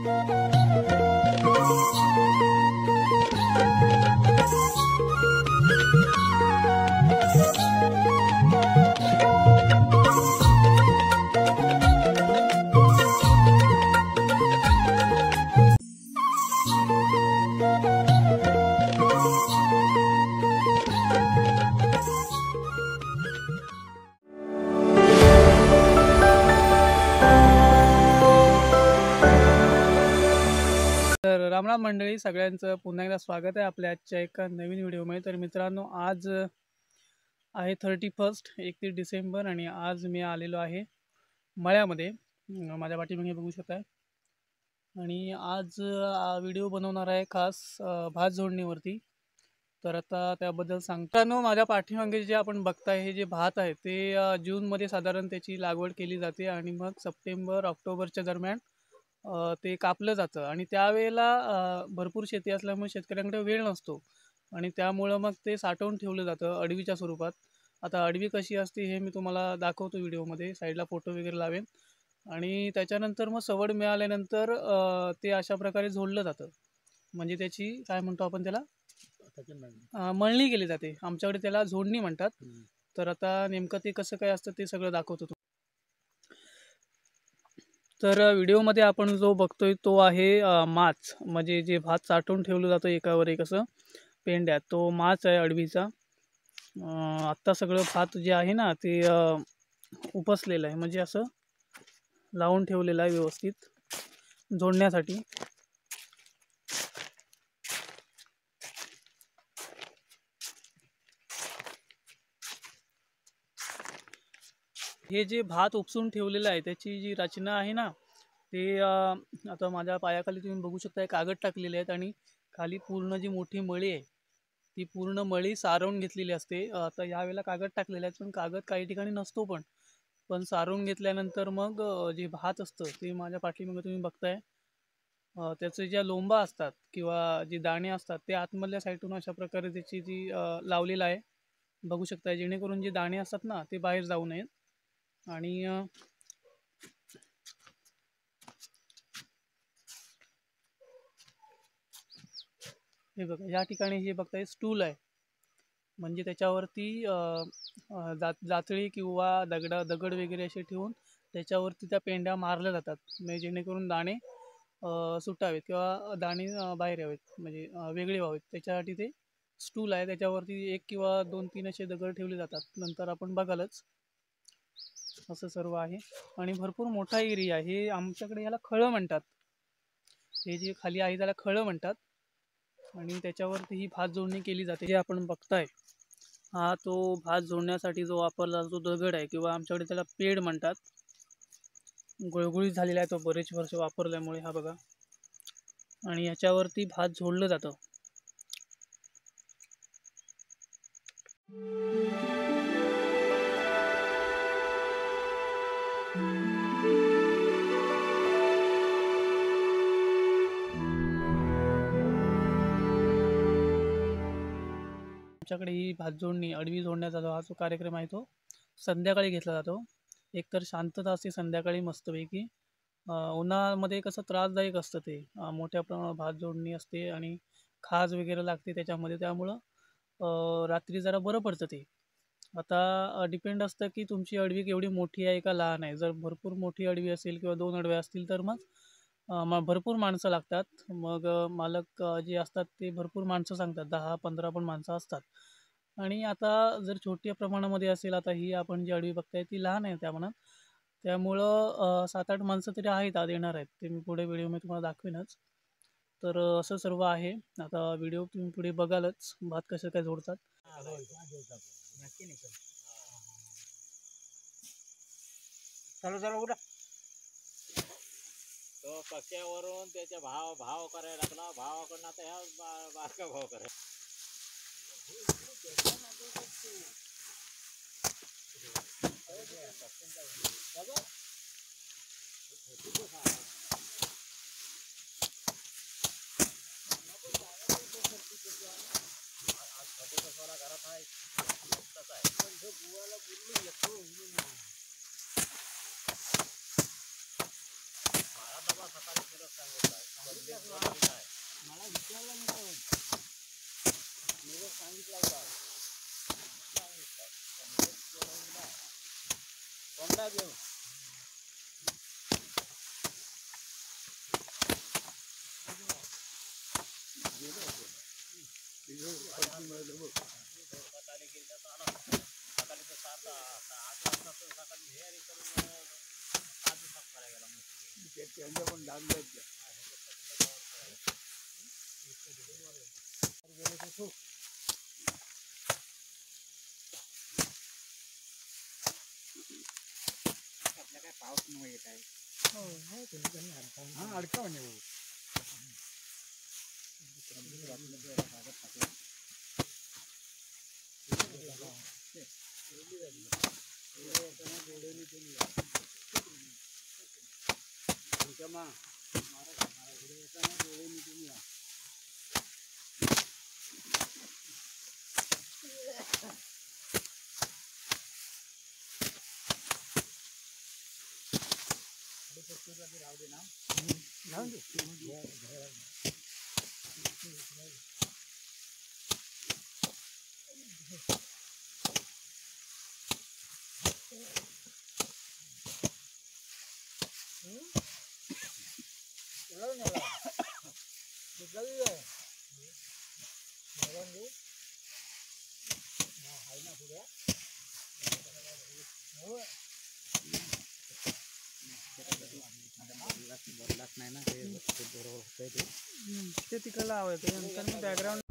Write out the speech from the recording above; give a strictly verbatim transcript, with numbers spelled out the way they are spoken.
तर रामराम मंडळी, सगळ्यांचं पुन्हा एकदा स्वागत आहे आपल्या आजच्या एका नवीन व्हिडिओमध्ये। तर मित्रांनो, आज आहे थर्टी फर्स्ट एकतीस डिसेंबर आणि आज मी आलेलो आहे मळ्यामध्ये। माझ्या पाठीमागे बघू शकता आणि आज व्हिडिओ बनवणार आहे खास भात जोडणीवरती। तर आता त्याबद्दल सांगताना, माझ्या पाठीमागे जे आपण बघताय हे जे भात आहे ते जूनमध्ये साधारण त्याची लागवड केली जाते आणि मग सप्टेंबर ऑक्टोबरच्या दरम्यान ते कापलं जातं आणि त्यावेळेला भरपूर शेती असल्यामुळे शेतकऱ्यांकडे वेळ नसतो आणि त्यामुळं मग ते साठवून ठेवलं जातं अडवीच्या स्वरूपात। आता अडवी कशी असते हे मी तुम्हाला दाखवतो व्हिडिओमध्ये, साईडला फोटो वगैरे लावेन। आणि त्याच्यानंतर मग सवड मिळाल्यानंतर ते अशा प्रकारे जोडलं जातं, म्हणजे त्याची काय म्हणतो आपण त्याला मळणी केली जाते। आमच्याकडे त्याला झोडणी म्हणतात। तर आता नेमकं ते कसं काय असतं ते सगळं दाखवतो। तर व्हिडिओमध्ये आपण जो बघतोय तो आहे माच, म्हणजे जे भात साठवून ठेवलं जातं एकावर एक असं पेंड्यात, तो माच आहे अडवीचा। आत्ता सगळं भात जे आहे ना ते उपसलेलं आहे, म्हणजे असं लावून ठेवलेलं आहे व्यवस्थित जोडण्यासाठी। हे जे भात उपसून ठेवलेलं आहे त्याची जी रचना आहे ना, ते आता माझ्या पायाखाली तुम्ही बघू शकता कागद टाकलेले आहेत आणि खाली पूर्ण जी मोठी मळी आहे ती पूर्ण मळी सारवून घेतलेली असते। आता यावेळेला कागद टाकलेले आहेत, पण कागद काही ठिकाणी नसतो पण पण सारवून घेतल्यानंतर मग जे भात असतं ते माझ्या पाठीमागे तुम्ही बघताय त्याचे ज्या लोंबा असतात किंवा जे दाणे असतात ते आतमधल्या साईडून अशा प्रकारे त्याची जी लावलेलं आहे बघू शकता, जेणेकरून जे दाणे असतात ना ते बाहेर जाऊ नयेत। आणि हे बघा, या ठिकाणी हे बघताय स्टूल आहे, म्हणजे त्याच्यावरती जात जातळी किंवा दगड दगड वगैरे असे ठेवून त्याच्यावरती त्या पेंड्या मारल्या जातात, म्हणजे जेणेकरून दाणे सुटावेत किंवा दाणे बाहेर यावेत, म्हणजे वेगळे व्हावेत। त्याच्यासाठी ते स्टूल आहे, त्याच्यावरती एक किंवा दोन तीन असे दगड ठेवले जातात। नंतर आपण बघालच असं सर्व आहे आणि भरपूर मोठा एरिया आहे। हे आमच्याकडे याला खळं म्हणतात, हे जे खाली आहे त्याला खळं म्हणतात आणि त्याच्यावरती ही भात जोडणी केली जाते। जे आपण बघताय हा तो भात जोडण्यासाठी जो वापरला जो दगड आहे किंवा आमच्याकडे त्याला पेड म्हणतात, गुळगुळीत झालेला आहे तो बरेच वर्ष वापरल्यामुळे। हा बघा, आणि याच्यावरती भात जोडलं जातं। आमच्याकडे ही भात जोडणी अडवी जोडण्याचा जो हा जो कार्यक्रम आहे तो संध्याकाळी घेतला जातो। एकतर शांतता असते संध्याकाळी मस्तपैकी, उन्हामध्ये कसं त्रासदायक असतं ते, मोठ्या प्रमाणात भात जोडणी असते आणि खाज वगैरे लागते त्याच्यामध्ये, त्यामुळं रात्री जरा बरं पडतं ते। आता डिपेंड असतं की तुमची अडवी केवढी मोठी आहे का लहान आहे। जर भरपूर मोठी अडवी असेल किंवा दोन अडव्या असतील तर मग भरपूर माणसं लागतात, मग मालक जे असतात ते भरपूर माणसं सांगतात, दहा पंधरा पण माणसं असतात। आणि आता जर छोट्या प्रमाणामध्ये असेल, आता ही आपण जी अडवी बघताय ती लहान आहे त्या मनात, त्यामुळं सात आठ माणसं तरी आहेत आज येणार आहेत, ते मी पुढे व्हिडिओमध्ये तुम्हाला दाखवेनच। तर असं सर्व आहे। आता व्हिडिओ तुम्ही पुढे बघालच भात कसं काय जोडतात। चलो चलो उडा, तो पक्क्यावरून त्याच्या भाव भाव करायला लागला, भावाकडनं आता ह्या बारका भाव करायला। घरात आहे बुवाला बोलून येतो बारा डबा सकाळी परत सांगितलं मला विचारलं नाही कोण. मी जर सांगितलं होता कोणता घेऊ सकाळी गेलं तर आला सकाळी तर सात आठ वाजता तर सकाळी हेरी करून सात दिवसात करायला गेला मग त्यांच्या पण डाग द्यायच्या आपल्या काय पाऊस न येत आहे हा अडका म्हणजे राहू दे ना राहून दे ते तिकडला आवाज नंतर मी बॅकग्राऊंड